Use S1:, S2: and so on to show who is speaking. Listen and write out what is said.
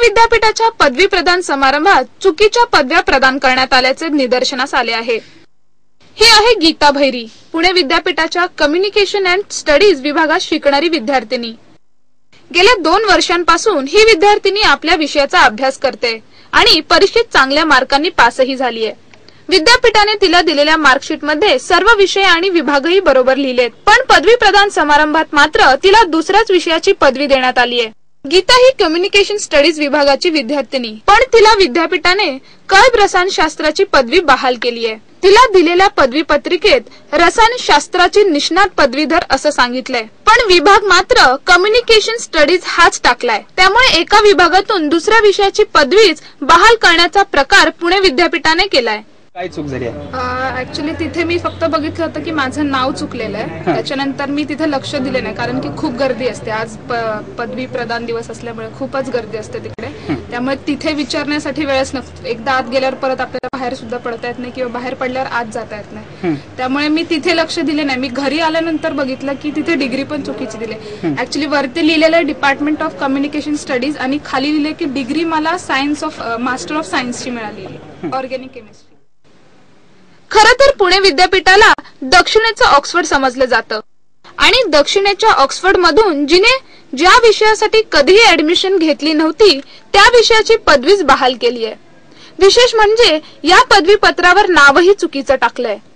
S1: विद्यापीठाच्या पदवी प्रदान समारंभात चुकीच्या पदव्या प्रदान करण्यात आल्याचे निदर्शनास आले आहे। ही आहे गीता भैरी, पुणे विद्यापीठाच्या कम्युनिकेशन अँड स्टडीज विभागात शिकणारी विद्यार्थिनी। गेल्या 2 वर्षांपासून ही विद्यार्थिनी आपल्या विषयाचा अभ्यास करते आणि परीक्षेत चांगल्या मार्कांनी पासही झाली आहे। विद्यापीठाने तिला दिलेल्या मार्कशीटमध्ये सर्व विषय आणि विभागही बरोबर लिहिलेत, पण पदवी प्रदान समारंभात मात्र तिला दुसऱ्याच विषयाची पदवी देण्यात आली आहे। गीता ही कम्युनिकेशन स्टडीज विभागाची विद्यार्थिनी, पण तिला विद्यापीठाने कळब रसायनशास्त्राची पदवी बहाल केली आहे। तिला दिलेल्या पदवी पत्रिकेत रसायनशास्त्राची निष्णात पदवीधर असं सांगितलंय, पण विभाग मात्र कम्युनिकेशन स्टडीज हाच टाकलाय। त्यामुळे एका विभागातून दुसऱ्या विषयाची पदवीच बहाल करण्याचा प्रकार पुणे विद्यापीठाने केलाय।
S2: काय चूक झाली आहे?
S1: ऍक्च्युली तिथे मी फक्त बघितलं होतं की माझं नाव चुकलेलं आहे, त्याच्यानंतर मी तिथे लक्ष दिले नाही, कारण की खूप गर्दी असते। आज पदवी प्रदान दिवस असल्यामुळे खूपच गर्दी असते तिकडे, त्यामुळे तिथे विचारण्यासाठी वेळच नसतो। एकदा आत गेल्यावर परत आपल्याला बाहेर सुद्धा पडता येत नाही किंवा बाहेर पडल्यावर आत जाता येत नाही, त्यामुळे मी तिथे लक्ष दिले नाही। मी घरी आल्यानंतर बघितलं की तिथे डिग्री पण चुकीची दिली। ऍक्च्युली वरती लिहिलेलं आहे डिपार्टमेंट ऑफ कम्युनिकेशन स्टडीज आणि खाली लिहिले की डिग्री मला मास्टर ऑफ सायन्सची मिळाली, ऑर्गॅनिक केमिस्ट्री। खरं तर पुणे विद्यापीठाला दक्षिणेचं ऑक्सफर्ड समजलं जातं आणि दक्षिणेच्या ऑक्सफर्ड मधून जिने ज्या विषयासाठी कधीही ऍडमिशन घेतली नव्हती त्या विषयाची पदवीच बहाल केली आहे। विशेष म्हणजे या पदवी पत्रावर नावही चुकीचं टाकलंय।